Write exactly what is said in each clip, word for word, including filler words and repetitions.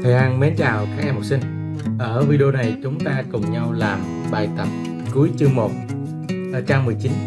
Thầy An mến chào các em học sinh. Ở video này chúng ta cùng nhau làm bài tập cuối chương một ở trang mười chín.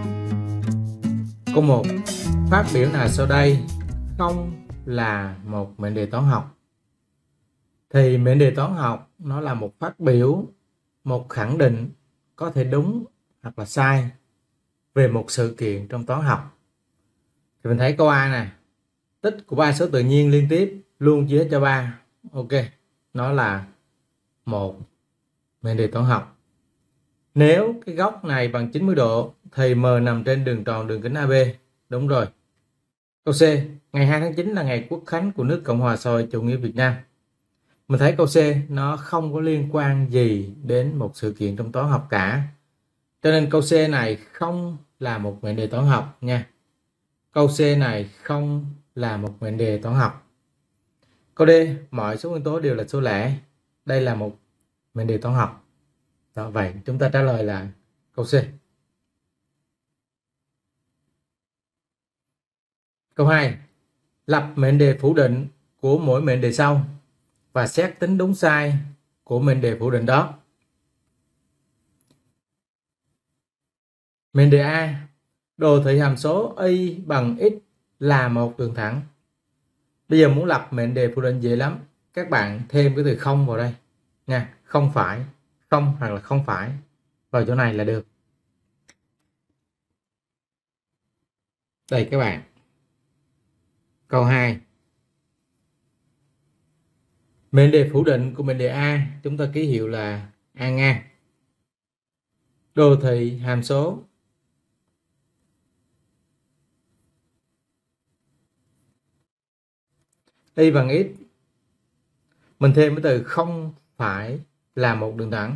Câu một. Phát biểu nào sau đây không là một mệnh đề toán học? Thì mệnh đề toán học nó là một phát biểu, một khẳng định có thể đúng hoặc là sai về một sự kiện trong toán học. Thì mình thấy câu A nè, tích của ba số tự nhiên liên tiếp luôn chia hết cho ba. Ok, nó là một mệnh đề toán học. Nếu cái góc này bằng chín mươi độ thì M nằm trên đường tròn đường kính a bê. Đúng rồi. Câu C, ngày hai tháng chín là ngày quốc khánh của nước Cộng hòa xã hội chủ nghĩa Việt Nam. Mình thấy câu C nó không có liên quan gì đến một sự kiện trong toán học cả. Cho nên câu C này không là một mệnh đề toán học nha. Câu C này không là một mệnh đề toán học. Câu D, mọi số nguyên tố đều là số lẻ. Đây là một mệnh đề toán học. Đó, vậy chúng ta trả lời là câu C. Câu hai, lập mệnh đề phủ định của mỗi mệnh đề sau và xét tính đúng sai của mệnh đề phủ định đó. Mệnh đề A, đồ thị hàm số y bằng x là một đường thẳng. Bây giờ muốn lập mệnh đề phủ định dễ lắm. Các bạn thêm cái từ không vào đây nha, không phải, không hoặc là không phải vào chỗ này là được. Đây các bạn. Câu hai. Mệnh đề phủ định của mệnh đề A chúng ta ký hiệu là A ngang. Đồ thị hàm số y bằng x, mình thêm cái từ không phải là một đường thẳng.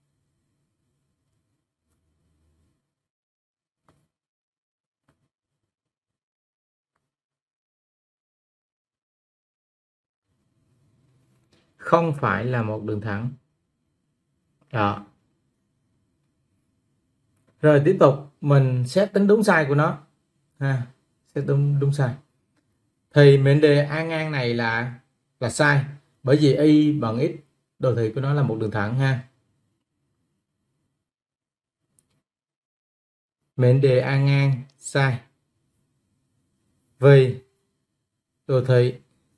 Không phải là một đường thẳng. Đó. Rồi tiếp tục mình xét tính đúng sai của nó. Ha, xét đúng đúng sai. Thì mệnh đề A ngang này là là sai, bởi vì y bằng x, đồ thị của nó là một đường thẳng ha. Mệnh đề A ngang sai vì đồ thị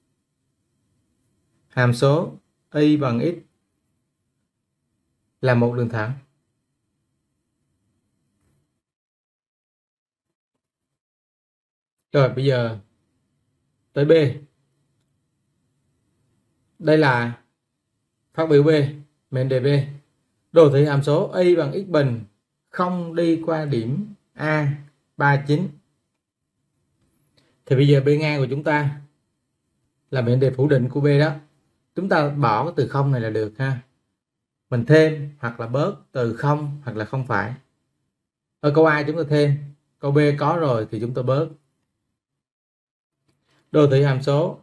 hàm số y bằng x là một đường thẳng. Rồi bây giờ tới B. Đây là phát biểu B, mệnh đề B. Đồ thị hàm số y bằng x bình không đi qua điểm A ba mươi chín. Thì bây giờ B ngang của chúng ta là mệnh đề phủ định của B đó. Chúng ta bỏ cái từ không này là được ha. Mình thêm hoặc là bớt từ không hoặc là không phải. Ở câu A chúng ta thêm, câu B có rồi thì chúng ta bớt. Đồ thị hàm số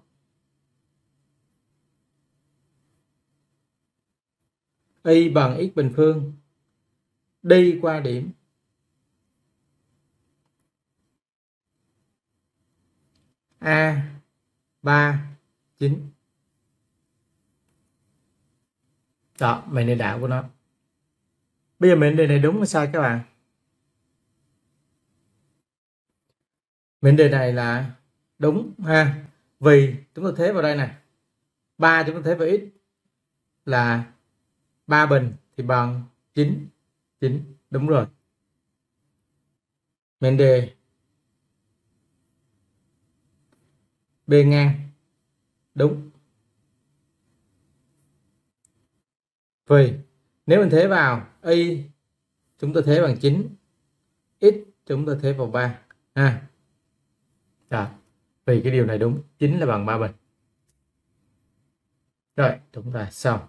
y bằng x bình phương đi qua điểm A ba mươi chín. Đó, mệnh đề đảo của nó. Bây giờ mệnh đề này đúng hay sai các bạn? Mệnh đề này là đúng ha. Vì chúng ta thế vào đây này. ba chúng ta thế vào x là ba bình thì bằng chín. chín. Đúng rồi. Mệnh đề B ngang đúng. Vì nếu mình thế vào y chúng ta thế bằng chín, x chúng ta thế vào ba ha. Rồi, vì cái điều này đúng, chín là bằng ba bình. Rồi, chúng ta xong.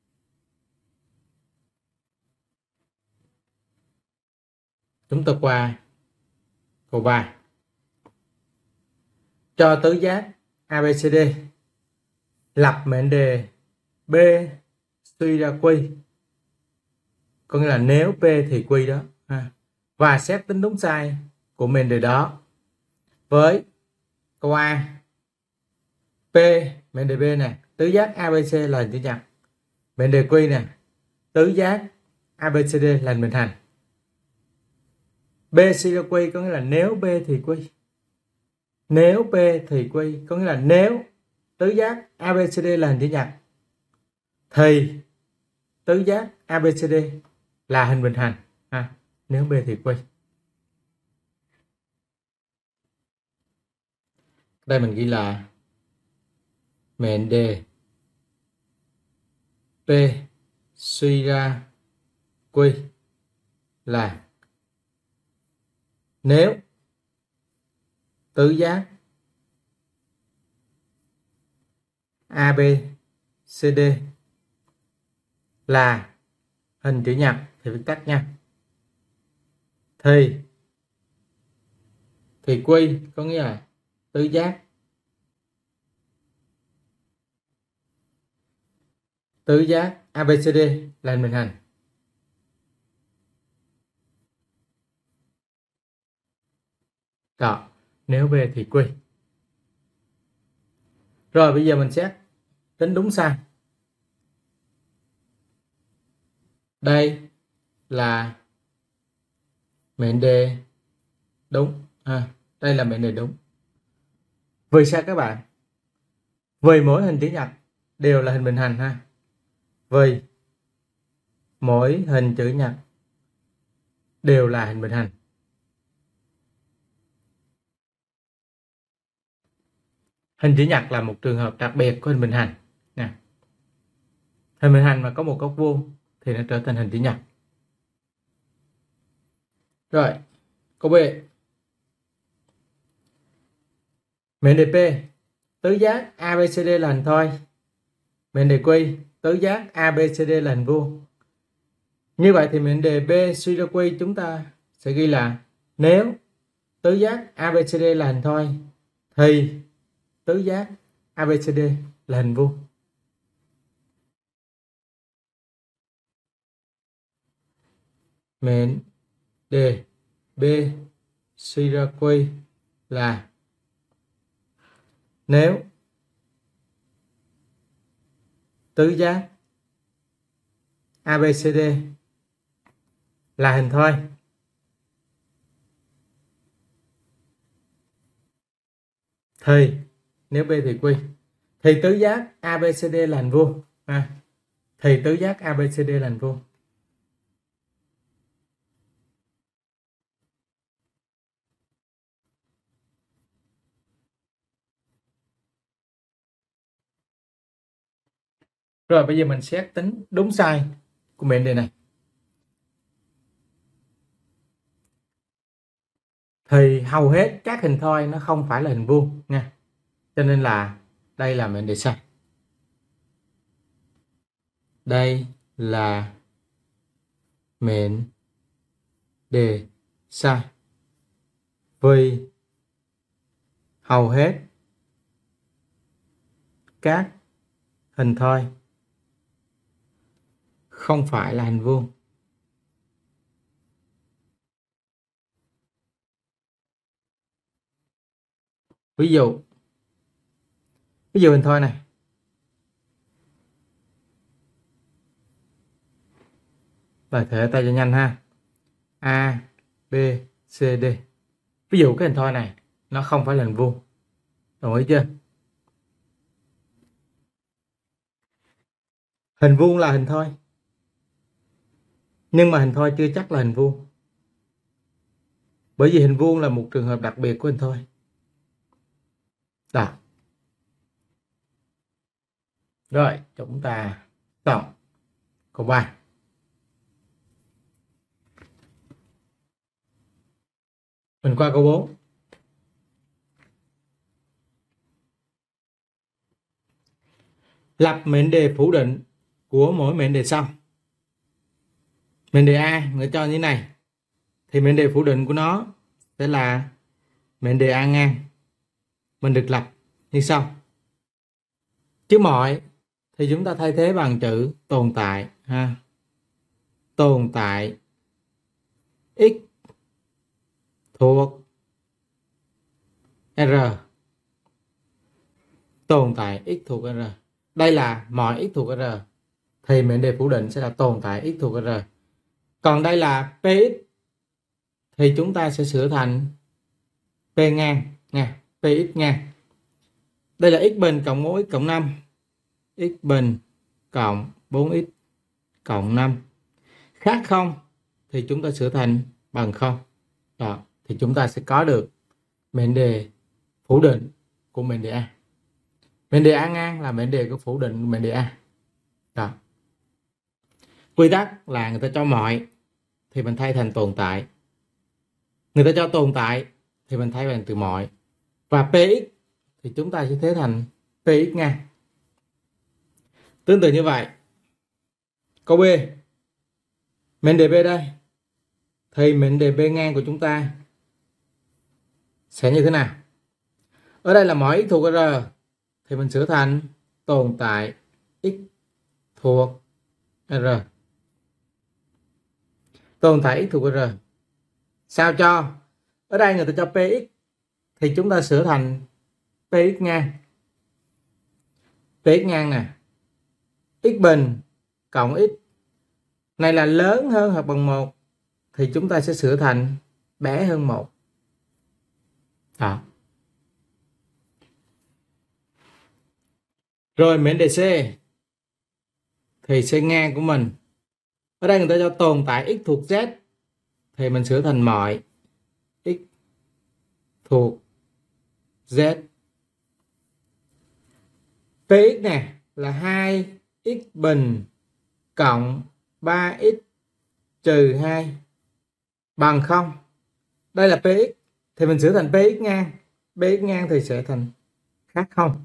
Chúng ta qua câu ba. Cho tứ giác a bê xê đê, lập mệnh đề B suy ra Q. Có nghĩa là nếu P thì Q đó ha. Và xét tính đúng sai của mệnh đề đó. Với câu A, P mệnh đề B nè, tứ giác a bê xê là hình chữ nhật. Mệnh đề Q nè, tứ giác a bê xê đê là hình bình hành. B suy ra Q có nghĩa là nếu B thì Q. Nếu B thì Q có nghĩa là nếu tứ giác a bê xê đê là hình chữ nhật thì tứ giác a bê xê đê là hình bình hành. À, nếu B thì Q. Đây mình ghi là mệnh đề P suy ra Q là nếu tứ giác a bê xê đê là hình chữ nhật thì viết tắt nha. Thì thì Q có nghĩa là tứ giác tứ giác a bê xê đê là hình bình hành. Đó, nếu B thì Q. Rồi bây giờ mình xét tính đúng sai. Đây là mệnh đề đúng. À, đây là mệnh đề đúng. Vì sao các bạn? Vì mỗi hình chữ nhật đều là hình bình hành ha. Vì mỗi hình chữ nhật đều là hình bình hành. Hình chữ nhật là một trường hợp đặc biệt của hình bình hành. Nè. Hình bình hành mà có một góc vuông thì nó trở thành hình chữ nhật. Rồi, câu B. Mệnh đề P, tứ giác a bê xê đê là hình thoi. Mệnh đề Q, tứ giác a bê xê đê là hình vuông. Như vậy thì mệnh đề B suy ra Q chúng ta sẽ ghi là nếu tứ giác a bê xê đê là hình thoi thì tứ giác a bê xê đê là hình vuông. Mệnh đề B suy ra Q là nếu tứ giác a bê xê đê là hình thoi thì nếu B thì Q thì tứ giác a bê xê đê là hình vuông. À, thì tứ giác a bê xê đê là hình vuông. Rồi bây giờ mình xét tính đúng sai của mệnh đề này. Thì hầu hết các hình thoi nó không phải là hình vuông nha. Cho nên là đây là mệnh đề sai. Đây là mệnh đề sai. Vì hầu hết các hình thoi không phải là hình vuông. Ví dụ ví dụ hình thoi này. Và thể tay cho nhanh ha. A, B, C, D. Ví dụ cái hình thoi này nó không phải là hình vuông. Đồng ý chưa? Hình vuông là hình thoi. Nhưng mà hình thoi chưa chắc là hình vuông. Bởi vì hình vuông là một trường hợp đặc biệt của hình thoi. Đó. Rồi, chúng ta tổng câu ba. Mình qua câu bốn. Lập mệnh đề phủ định của mỗi mệnh đề sau. Mệnh đề A người cho như thế này thì mệnh đề phủ định của nó sẽ là mệnh đề A ngang. Mình được lập như sau. Chữ mọi thì chúng ta thay thế bằng chữ tồn tại ha. Tồn tại x thuộc R. tồn tại x thuộc R. Đây là mọi x thuộc R. Thì mệnh đề phủ định sẽ là tồn tại x thuộc R. Còn đây là Px thì chúng ta sẽ sửa thành P ngang nha, Px ngang. Đây là x bình cộng bốn x cộng năm. X bình cộng bốn x cộng năm. Khác không thì chúng ta sửa thành bằng không. Đó, thì chúng ta sẽ có được mệnh đề phủ định của mệnh đề A. Mệnh đề A ngang là mệnh đề của phủ định của mệnh đề A. Đó. Quy tắc là người ta cho mọi thì mình thay thành tồn tại. Người ta cho tồn tại thì mình thay bằng từ mọi. Và Px thì chúng ta sẽ thế thành Px ngang. Tương tự như vậy, câu B, mệnh đề B đây, thì mệnh đề B ngang của chúng ta sẽ như thế nào? Ở đây là mọi x thuộc R thì mình sửa thành tồn tại x thuộc R. Tồn tại x thuộc R. Sao cho? Ở đây người ta cho Px thì chúng ta sửa thành Px ngang. Px ngang nè. X bình cộng x này là lớn hơn hoặc bằng một thì chúng ta sẽ sửa thành bé hơn một. Đó. Rồi mệnh đề C thì C ngang của mình. Ở đây người ta cho tồn tại x thuộc Z thì mình sửa thành mọi x thuộc Z. Px nè là hai x bình cộng ba x trừ hai bằng không. Đây là Px thì mình sửa thành Px ngang. Px ngang thì sẽ thành khác không.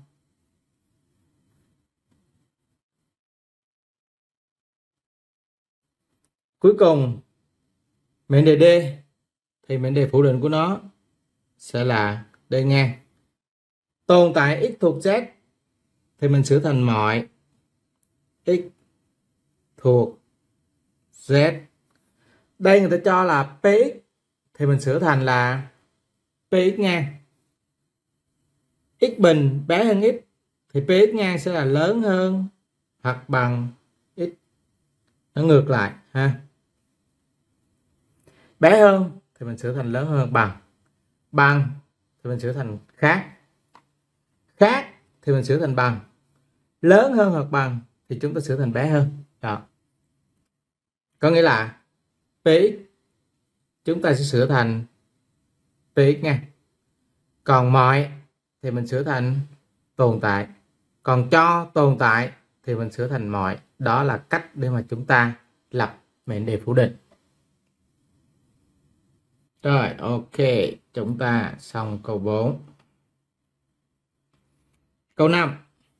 Cuối cùng mệnh đề D thì mệnh đề phủ định của nó sẽ là D ngang. Tồn tại x thuộc Z thì mình sửa thành mọi x thuộc Z. Đây người ta cho là Px thì mình sửa thành là Px ngang. X bình bé hơn x thì Px ngang sẽ là lớn hơn hoặc bằng x. Nó ngược lại ha. Bé hơn thì mình sửa thành lớn hơn hoặc bằng. Bằng thì mình sửa thành khác. Khác thì mình sửa thành bằng. Lớn hơn hoặc bằng thì chúng ta sửa thành bé hơn. Đó. Có nghĩa là Px chúng ta sẽ sửa thành Px ngang. Còn mọi thì mình sửa thành tồn tại. Còn cho tồn tại thì mình sửa thành mọi. Đó là cách để mà chúng ta lập mệnh đề phủ định. Rồi, ok, chúng ta xong câu bốn. Câu năm.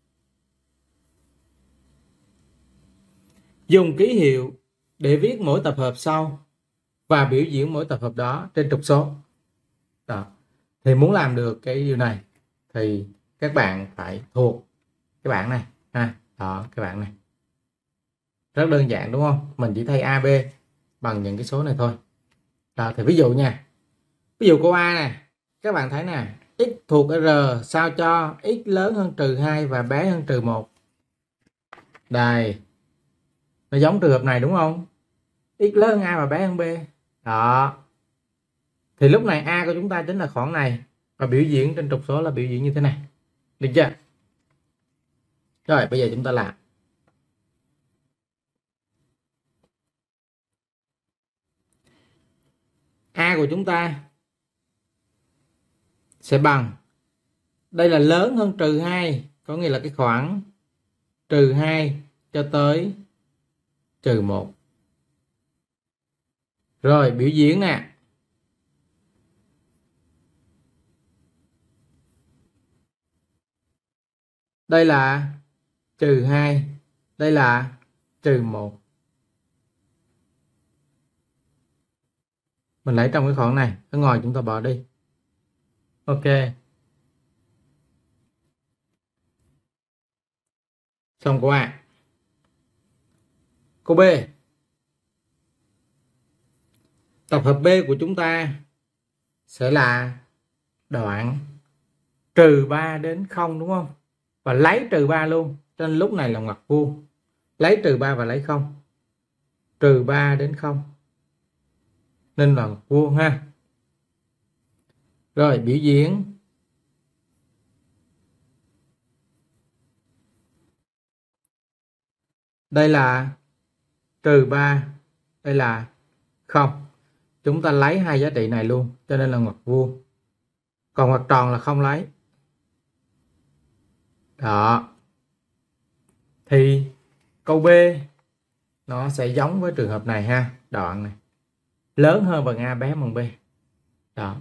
Dùng ký hiệu để viết mỗi tập hợp sau và biểu diễn mỗi tập hợp đó trên trục số. Đó. Thì muốn làm được cái điều này thì các bạn phải thuộc cái bảng này ha. Đó, cái bảng này. Rất đơn giản đúng không? Mình chỉ thay a bê bằng những cái số này thôi. Đó, thì ví dụ nha. Ví dụ câu A nè, các bạn thấy nè, x thuộc R sao cho x lớn hơn trừ hai và bé hơn trừ một. Đây. Nó giống trường hợp này đúng không? X lớn hơn A và bé hơn B. Đó. Thì lúc này A của chúng ta chính là khoảng này. Và biểu diễn trên trục số là biểu diễn như thế này. Được chưa? Rồi bây giờ chúng ta làm. A của chúng ta sẽ bằng. Đây là lớn hơn trừ hai. Có nghĩa là cái khoảng trừ hai cho tới trừ một. Rồi biểu diễn nè. Đây là trừ hai. Đây là trừ một. Mình lấy trong cái khoảng này. Ở ngoài chúng ta bỏ đi. Ok. Xong câu A. Câu B. Tập hợp B của chúng ta sẽ là đoạn trừ ba đến không đúng không? và lấy trừ ba luôn, cho nên lúc này là ngoặc vuông. Lấy trừ ba và lấy không. Trừ ba đến không. Nên là ngoặc vuông ha. Rồi biểu diễn. Đây là trừ ba, đây là không. Chúng ta lấy hai giá trị này luôn, cho nên là ngoặc vuông. Còn ngoặc tròn là không lấy. Đó. Thì câu B nó sẽ giống với trường hợp này ha, đoạn này. Lớn hơn bằng A, bé bằng B. Đó.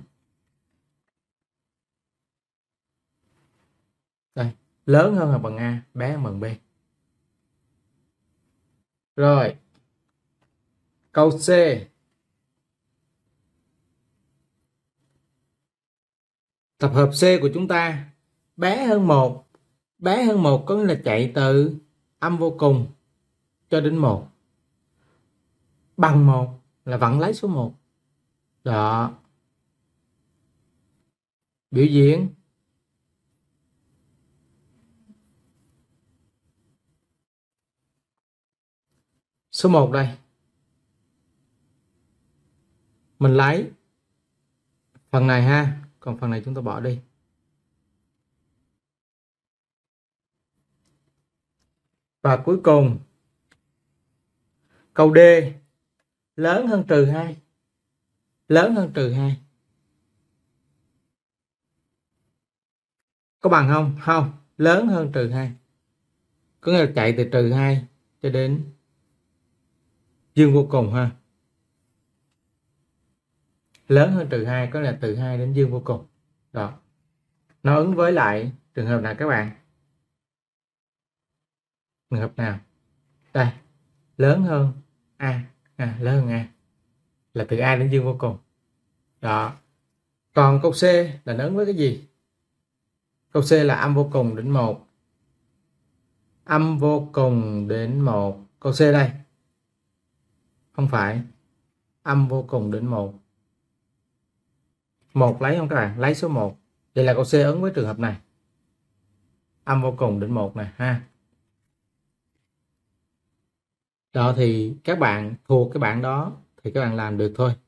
Đây, lớn hơn bằng A, bé bằng B. Rồi. Câu C. Tập hợp C của chúng ta bé hơn một. Bé hơn một có nghĩa là chạy từ âm vô cùng cho đến một. Bằng một là vẫn lấy số một. Đó. Biểu diễn. Số một đây. Mình lấy phần này ha, còn phần này chúng ta bỏ đi. Và cuối cùng câu D lớn hơn trừ hai. Lớn hơn trừ hai. Có bằng không? Không. Lớn hơn trừ hai. Có nghĩa là chạy từ trừ hai cho đến dương vô cùng ha. Lớn hơn trừ hai có là từ hai đến dương vô cùng. Đó. Nó ứng với lại trường hợp nào các bạn? Trường hợp nào? Đây. Lớn hơn A. À, lớn hơn A. Là từ A đến dương vô cùng. Đó. Còn câu C là nó ứng với cái gì? Câu C là âm vô cùng đến một. Âm vô cùng đến một. Câu C đây. Không phải. Âm vô cùng đến một. một lấy không các bạn? Lấy số một. Vậy là câu C ứng với trường hợp này. Âm vô cùng đến một này ha. Đó thì các bạn thuộc cái bảng đó thì các bạn làm được thôi.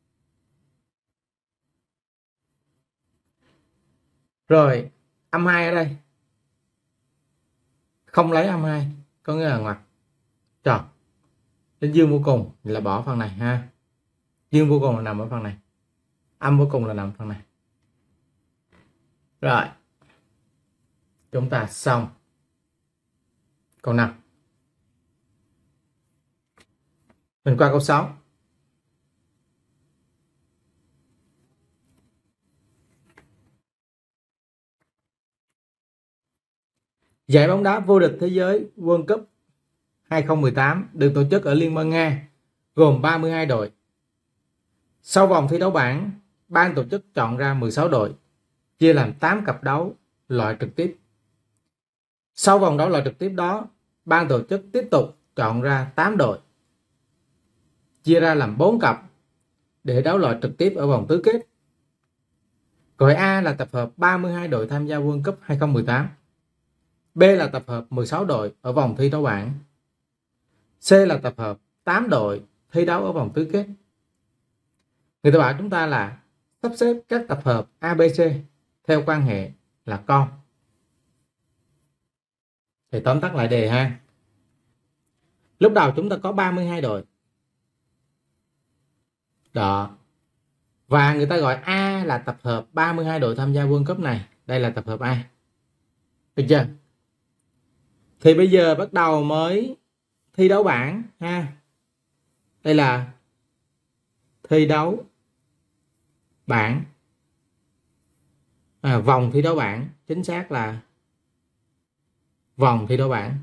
Rồi, âm hai ở đây. Không lấy âm hai, có nghĩa là ngoặc tròn. Đến dương vô cùng là bỏ phần này ha. Dương vô cùng là nằm ở phần này. Âm vô cùng là nằm ở phần này. Rồi. Chúng ta xong. Câu năm. Mình qua câu sáu. Giải bóng đá vô địch thế giới World Cup hai không một tám được tổ chức ở Liên bang Nga, gồm ba mươi hai đội. Sau vòng thi đấu bảng, ban tổ chức chọn ra mười sáu đội, chia làm tám cặp đấu loại trực tiếp. Sau vòng đấu loại trực tiếp đó, ban tổ chức tiếp tục chọn ra tám đội, chia ra làm bốn cặp để đấu loại trực tiếp ở vòng tứ kết. Gọi A là tập hợp ba mươi hai đội tham gia World Cup hai không một tám. B là tập hợp mười sáu đội ở vòng thi đấu bảng. C là tập hợp tám đội thi đấu ở vòng tứ kết. Người ta bảo chúng ta là sắp xếp các tập hợp A, B, C theo quan hệ là con. Thì tóm tắt lại đề ha. Lúc đầu chúng ta có ba mươi hai đội. Đó. Và người ta gọi A là tập hợp ba mươi hai đội tham gia World Cup này. Đây là tập hợp A. Được chưa? Thì bây giờ bắt đầu mới thi đấu bảng ha. Đây là thi đấu bảng. À, vòng thi đấu bảng. Chính xác là vòng thi đấu bảng.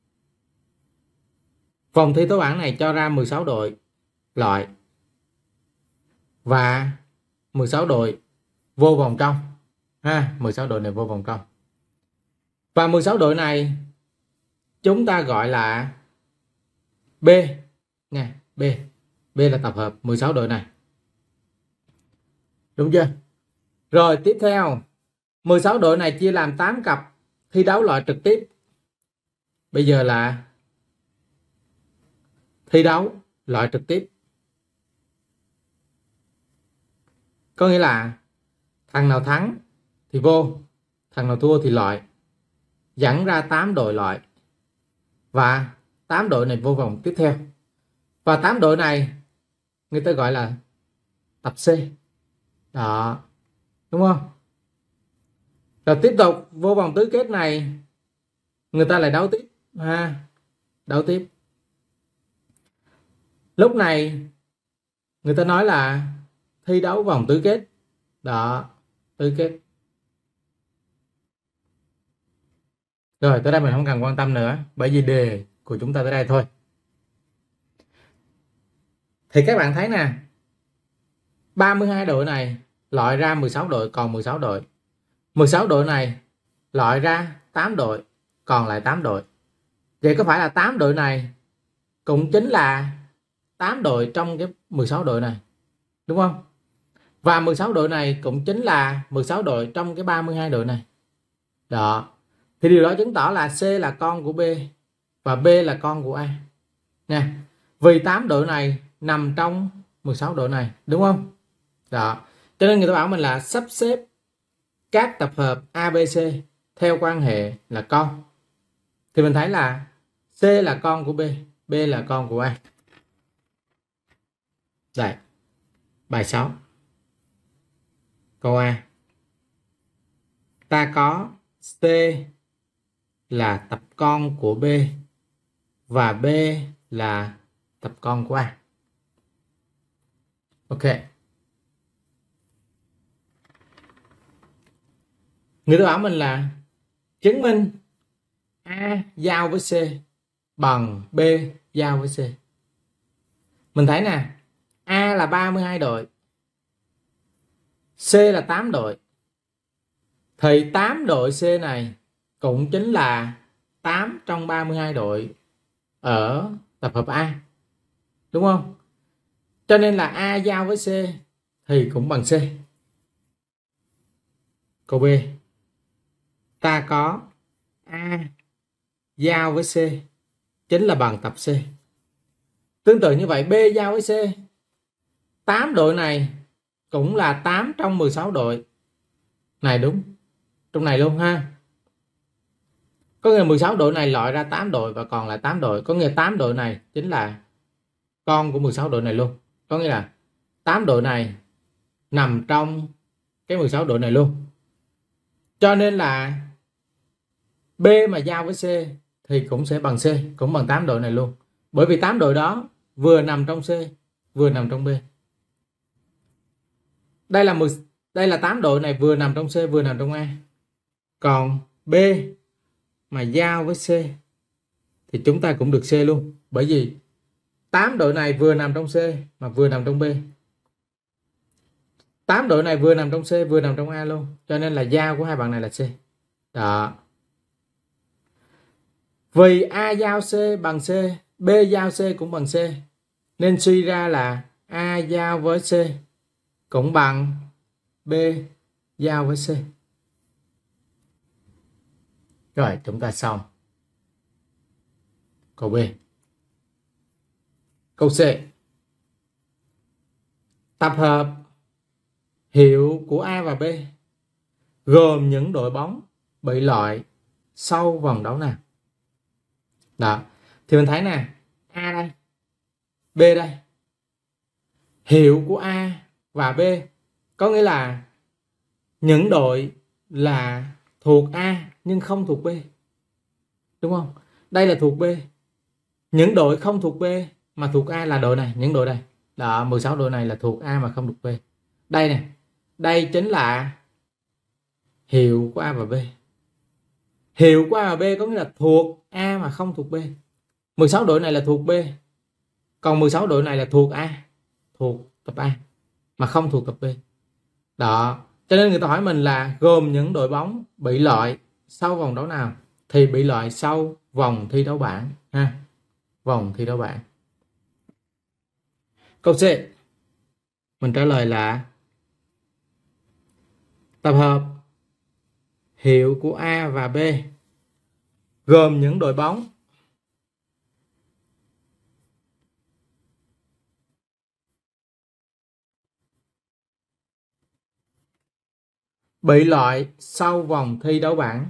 Vòng thi đấu bảng này cho ra mười sáu đội loại. Và mười sáu đội vô vòng trong. Ha, mười sáu đội này vô vòng trong. Và mười sáu đội này chúng ta gọi là B nha, B. B là tập hợp mười sáu đội này. Đúng chưa? Rồi tiếp theo, mười sáu đội này chia làm tám cặp thi đấu loại trực tiếp, bây giờ là thi đấu loại trực tiếp. Có nghĩa là thằng nào thắng thì vô, thằng nào thua thì loại, dẫn ra tám đội loại và tám đội này vô vòng tiếp theo. Và tám đội này người ta gọi là tập C. Đó, đúng không? Rồi tiếp tục vô vòng tứ kết này người ta lại đấu tiếp ha, đấu tiếp. Lúc này người ta nói là thi đấu vòng tứ kết. Đó, tứ kết. Rồi tới đây mình không cần quan tâm nữa, bởi vì đề của chúng ta tới đây thôi. Thì các bạn thấy nè, ba mươi hai đội này loại ra mười sáu đội, còn mười sáu đội. mười sáu đội này loại ra tám đội, còn lại tám đội. Vậy có phải là tám đội này cũng chính là tám đội trong cái mười sáu đội này, đúng không? Và mười sáu đội này cũng chính là mười sáu đội trong cái ba mươi hai đội này. Đó. Thì điều đó chứng tỏ là C là con của B và B là con của A nha. Vì tám đội này nằm trong mười sáu đội này, đúng không? Đó. Cho nên người ta bảo mình là sắp xếp các tập hợp A, B, C theo quan hệ là con. Thì mình thấy là C là con của B, B là con của A. Đây, bài sáu. Câu A. Ta có C là tập con của B và B là tập con của A. Ok. Người ta bảo mình là chứng minh A giao với C bằng B giao với C. Mình thấy nè, A là ba mươi hai đội, C là tám đội. Thì tám đội C này cũng chính là tám trong ba mươi hai đội ở tập hợp A, đúng không? Cho nên là A giao với C thì cũng bằng C. Câu B. Ta có A giao với C chính là bằng tập C. Tương tự như vậy, B giao với C, tám đội này cũng là tám trong mười sáu đội này, đúng trong này luôn ha. Có nghĩa mười sáu đội này loại ra tám đội và còn lại tám đội. Có nghĩa tám đội này chính là con của mười sáu đội này luôn. Có nghĩa là tám đội này nằm trong cái mười sáu đội này luôn. Cho nên là B mà giao với C thì cũng sẽ bằng C, cũng bằng tám đội này luôn. Bởi vì tám đội đó vừa nằm trong C, vừa nằm trong B. Đây là mười, đây là tám đội này vừa nằm trong C, vừa nằm trong A. Còn B mà giao với C thì chúng ta cũng được C luôn. Bởi vì tám đội này vừa nằm trong C mà vừa nằm trong B. tám đội này vừa nằm trong C, vừa nằm trong A luôn. Cho nên là giao của hai bạn này là C. Đó. Vì A giao C bằng C, B giao C cũng bằng C, nên suy ra là A giao với C cũng bằng B giao với C. Rồi, chúng ta xong. Câu B. Câu C. Tập hợp hiệu của A và B gồm những đội bóng bị loại sau vòng đấu nào? Đó. Thì mình thấy nè, A đây, B đây. Hiệu của A và B có nghĩa là những đội là thuộc A nhưng không thuộc B, đúng không? Đây là thuộc B. Những đội không thuộc B mà thuộc A là đội này, những đội này. Đó, mười sáu đội này là thuộc A mà không thuộc B. Đây nè, đây chính là hiệu của A và B. Hiệu của A và B có nghĩa là thuộc A mà không thuộc B. mười sáu đội này là thuộc B, còn mười sáu đội này là thuộc A, thuộc tập A mà không thuộc tập B. Đó, cho nên người ta hỏi mình là gồm những đội bóng bị loại sau vòng đấu nào? Thì bị loại sau vòng thi đấu bảng ha. Vòng thi đấu bảng. Câu C. Mình trả lời là tập hợp hiệu của A và B gồm những đội bóng bị loại sau vòng thi đấu bảng.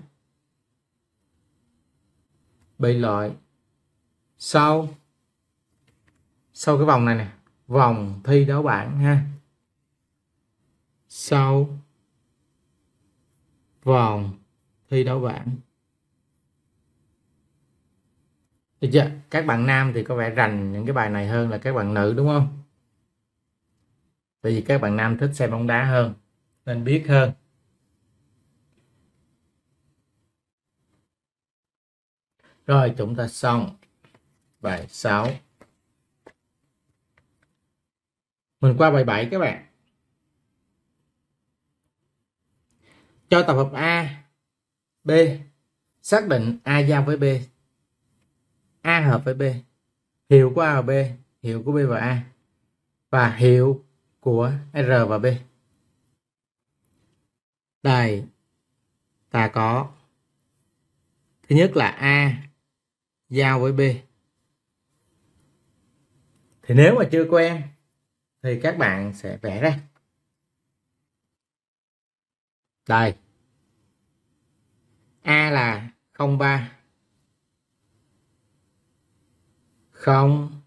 Bị loại sau sau cái vòng này nè, vòng thi đấu bảng ha. Sau vòng thi đấu bảng. Được chưa? Các bạn nam thì có vẻ rành những cái bài này hơn là các bạn nữ đúng không? Tại vì các bạn nam thích xem bóng đá hơn nên biết hơn. Rồi chúng ta xong bài sáu. Mình qua bài bảy các bạn. Cho tập hợp A, B xác định A giao với B, A hợp với B, hiệu của A và B, hiệu của B và A và hiệu của R và B. Đây ta có thứ nhất là A giao với B. Thì nếu mà chưa quen thì các bạn sẽ vẽ ra. Đây. A là không ba, không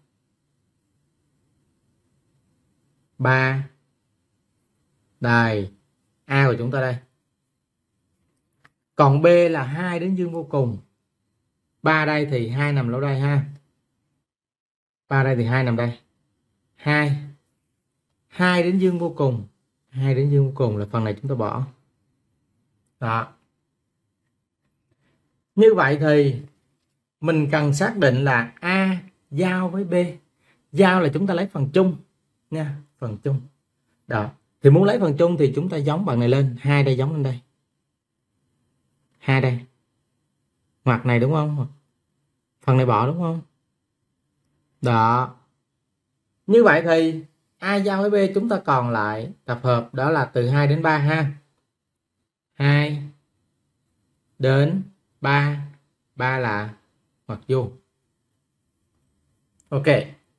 ba. Đây, A của chúng ta đây. Còn B là hai đến dương vô cùng. ba đây thì hai nằm lỗ đây ha. ba đây thì hai nằm đây. hai. hai đến dương vô cùng. hai đến dương vô cùng là phần này chúng ta bỏ. Đó. Như vậy thì mình cần xác định là A giao với B. Giao là chúng ta lấy phần chung nha, phần chung. Đó. Thì muốn lấy phần chung thì chúng ta giống bằng này lên, hai đây giống lên đây. hai đây. Ngoặc này đúng không? Phần này bỏ đúng không? Đó. Như vậy thì A giao với B chúng ta còn lại tập hợp đó là từ hai đến ba ha. hai đến ba. ba là ngoặc vuông. Ok.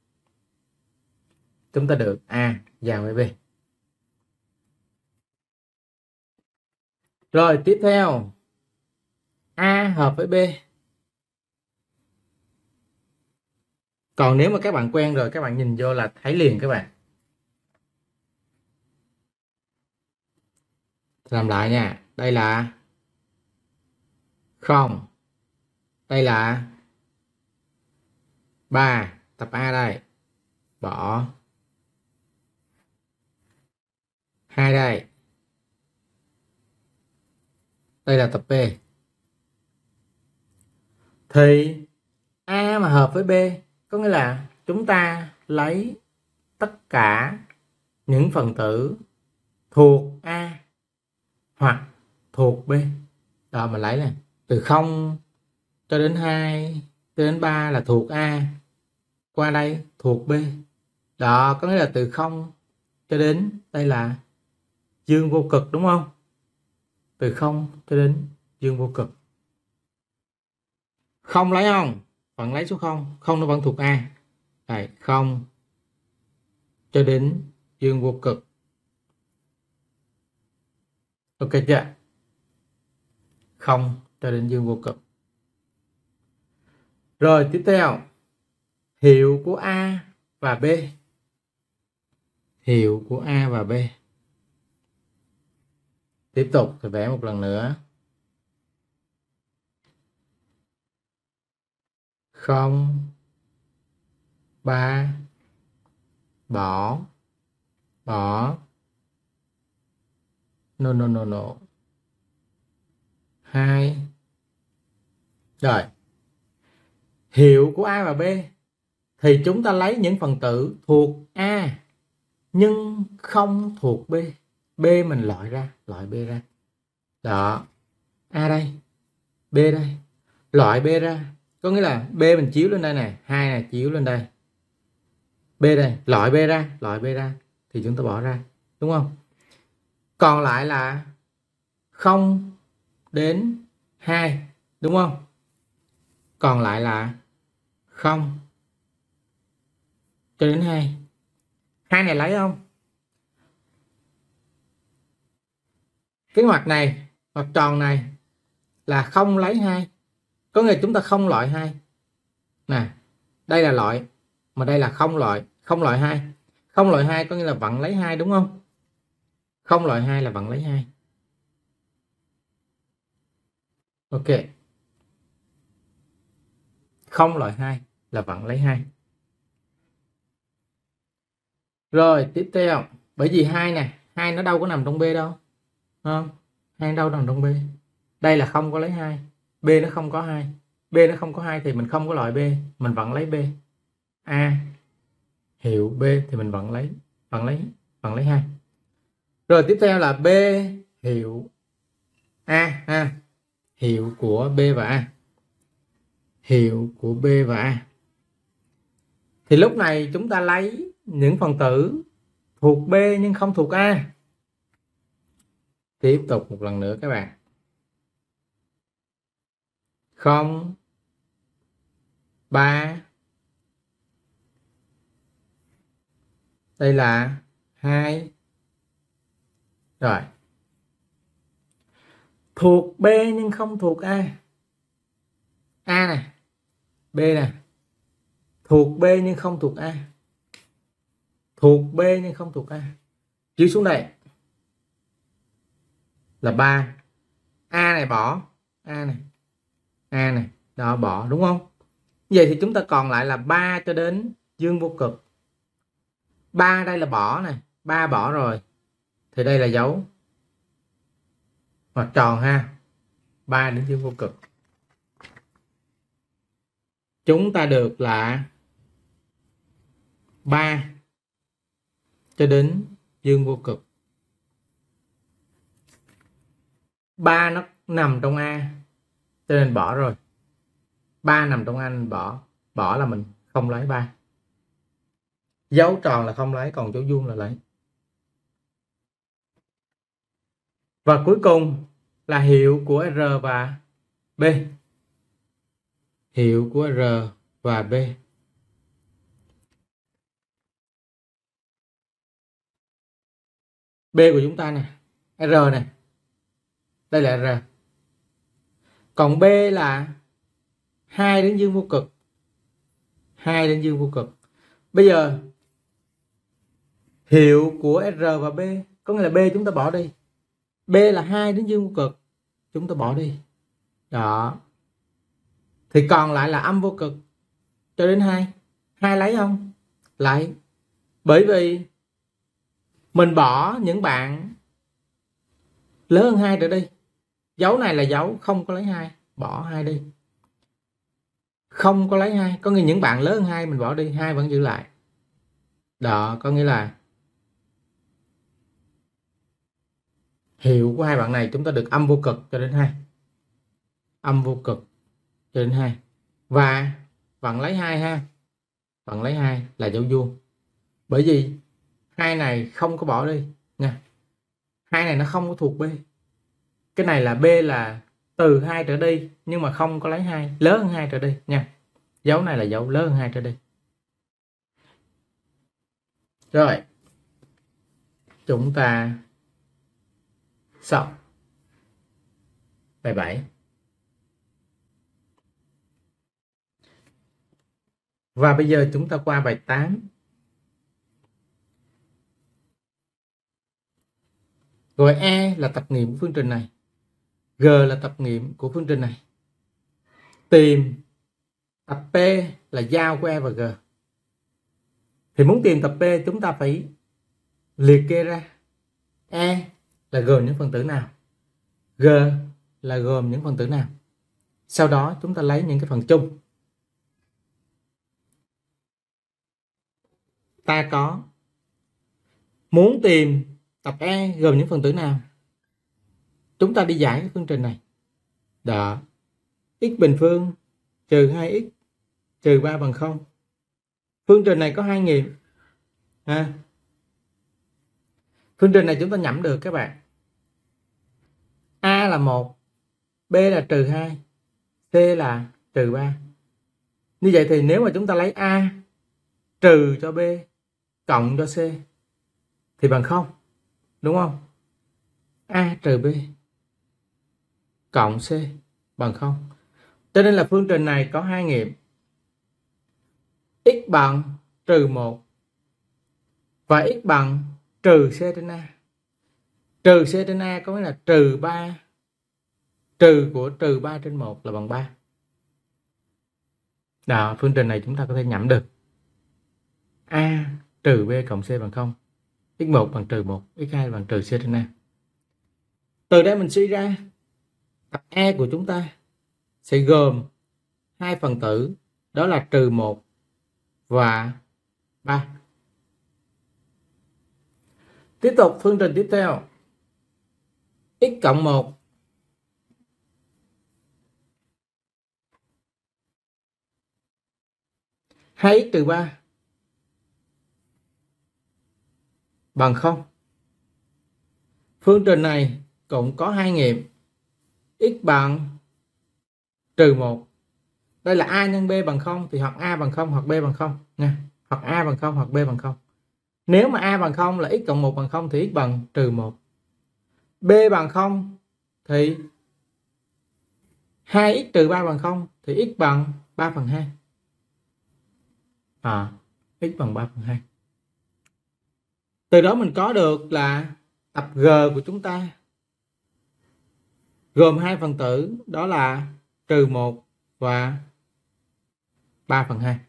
Chúng ta được A giao với B. Rồi tiếp theo. A hợp với B. Còn nếu mà các bạn quen rồi các bạn nhìn vô là thấy liền các bạn. Làm lại nha. Đây là không. Đây là ba. Tập A đây. Bỏ. hai đây. Đây là tập B. Thì A mà hợp với B có nghĩa là chúng ta lấy tất cả những phần tử thuộc A hoặc thuộc B. Đó mình lấy này. Từ không cho đến hai cho đến ba là thuộc A. Qua đây thuộc B. Đó có nghĩa là từ không cho đến đây là dương vô cực đúng không? Từ không cho đến dương vô cực. Không lấy không? Vẫn lấy số không. Không nó vẫn thuộc A. Đây, không cho đến dương vô cực. Ok chưa? Không cho đến dương vô cực. Rồi tiếp theo. Hiệu của A và B. Hiệu của A và B. Tiếp tục thì vẽ một lần nữa. Không. ba. Bỏ. Bỏ. No no no no. hai. Rồi. Hiệu của A và B thì chúng ta lấy những phần tử thuộc A nhưng không thuộc B. B mình loại ra, loại B ra. Đó. A đây. B đây. Loại B ra. Có nghĩa là B mình chiếu lên đây nè, hai này chiếu lên đây. B đây, loại B ra, loại B ra thì chúng ta bỏ ra, đúng không? Còn lại là không đến hai, đúng không? còn lại là không cho đến hai. Hai này lấy không? Cái ngoặc này, ngoặc tròn này là không lấy hai. Có nghĩa chúng ta không loại hai. Nè, đây là loại, mà đây là không loại, không loại hai. Không loại hai có nghĩa là vẫn lấy hai đúng không? Không loại hai là vẫn lấy hai. Ok. Không loại hai là vẫn lấy hai. Rồi, tiếp theo, bởi vì hai nè, hai nó đâu có nằm trong B đâu. Không? Hai đâu nằm trong B. Đây là không có lấy hai. B nó không có hai. B nó không có hai thì mình không có loại B, mình vẫn lấy B. A hiệu B thì mình vẫn lấy vẫn lấy vẫn lấy hai. Rồi tiếp theo là B hiệu A ha. Hiệu của B và A. Hiệu của B và A. Thì lúc này chúng ta lấy những phần tử thuộc B nhưng không thuộc A. Tiếp tục một lần nữa các bạn. Không, ba, đây là hai. Rồi. Thuộc B nhưng không thuộc A. A này, B này. Thuộc B nhưng không thuộc A. Thuộc B nhưng không thuộc A. Chiếu xuống đây là ba. A này bỏ, A này, A này, đó bỏ đúng không? Vậy thì chúng ta còn lại là ba cho đến dương vô cực. ba đây là bỏ này, ba bỏ rồi. Thì đây là dấu ngoặc tròn ha. ba đến dương vô cực. Chúng ta được là ba cho đến dương vô cực. ba nó nằm trong A cho nên bỏ rồi. ba nằm trong A nên bỏ. Bỏ là mình không lấy ba. Dấu tròn là không lấy, còn dấu vuông là lấy. Và cuối cùng là hiệu của R và B. Hiệu của R và B. B của chúng ta nè, R này. Đây là R. Còn B là hai đến dương vô cực. hai đến dương vô cực. Bây giờ hiệu của R và B, có nghĩa là B chúng ta bỏ đi. B là hai đến dương vô cực, chúng ta bỏ đi. Đó. Thì còn lại là âm vô cực cho đến hai. hai lấy không? Lấy. Bởi vì mình bỏ những bạn lớn hơn hai trở đi. Dấu này là dấu không có lấy hai, bỏ hai đi. Không có lấy hai, có nghĩa những bạn lớn hơn hai mình bỏ đi, hai vẫn giữ lại. Đó, có nghĩa là hiệu của hai bạn này chúng ta được âm vô cực cho đến hai. Âm vô cực cho đến hai. Và vẫn lấy hai ha. Vẫn lấy hai là dấu vuông. Bởi vì hai này không có bỏ đi nha. Hai này nó không có thuộc B. Cái này là B là từ hai trở đi nhưng mà không có lấy hai, lớn hơn hai trở đi nha. Dấu này là dấu lớn hơn hai trở đi. Rồi. Chúng ta xong. Bài bảy. Và bây giờ chúng ta qua bài tám. Gọi E là tập nghiệm của phương trình này. G là tập nghiệm của phương trình này. Tìm tập P là giao của E và G. Thì muốn tìm tập P chúng ta phải liệt kê ra. E là gồm những phần tử nào? G là gồm những phần tử nào? Sau đó chúng ta lấy những cái phần chung. Ta có muốn tìm tập E gồm những phần tử nào? Chúng ta đi giải cái phương trình này. Đó. X bình phương trừ hai x trừ ba bằng không. Phương trình này có hai nghiệm. Ha. Phương trình này chúng ta nhẩm được các bạn. A là một, B là trừ hai, C là trừ ba. Như vậy thì nếu mà chúng ta lấy A trừ cho B cộng cho C thì bằng không, đúng không? A trừ B cộng C bằng không. Cho nên là phương trình này có hai nghiệm. X bằng trừ một và x bằng trừ C trên A. Trừ C trên A có nghĩa là trừ ba. Trừ của trừ ba trên một là bằng ba. Đó, phương trình này chúng ta có thể nhẩm được. A trừ B cộng C bằng không. x một bằng trừ một, x hai bằng trừ C trên A. Từ đây mình suy ra tập E của chúng ta sẽ gồm hai phần tử, đó là trừ một và ba. Tiếp tục phương trình tiếp theo. X cộng một hai x trừ ba bằng không. Phương trình này cũng có hai nghiệm. X bằng trừ một. Đây là A nhân B bằng không thì hoặc A bằng không hoặc B bằng không nha. Hoặc A bằng không hoặc B bằng không. Nếu mà A bằng không là x cộng một bằng không thì x bằng trừ một. B bằng không thì hai x trừ ba bằng không thì x bằng ba phần hai. À, x bằng ba phần hai. Từ đó mình có được là tập G của chúng ta gồm hai phần tử, đó là trừ một và ba phần hai.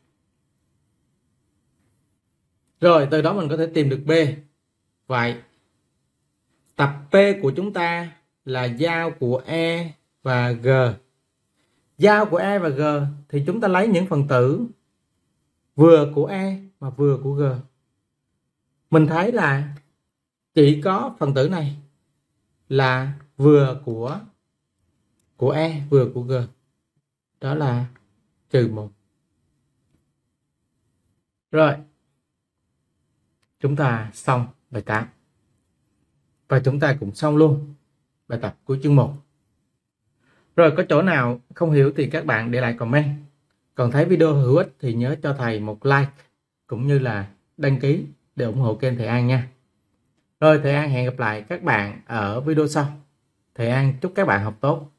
Rồi từ đó mình có thể tìm được B. Vậy tập P của chúng ta là giao của E và G. Giao của E và G thì chúng ta lấy những phần tử vừa của E và vừa của G. Mình thấy là chỉ có phần tử này là vừa của của E, vừa của G. Đó là trừ một. Rồi. Chúng ta xong bài tám. Và chúng ta cũng xong luôn bài tập của chương một. Rồi có chỗ nào không hiểu thì các bạn để lại comment. Còn thấy video hữu ích thì nhớ cho thầy một like cũng như là đăng ký để ủng hộ kênh thầy An nha. Rồi thầy An hẹn gặp lại các bạn ở video sau. Thầy An chúc các bạn học tốt.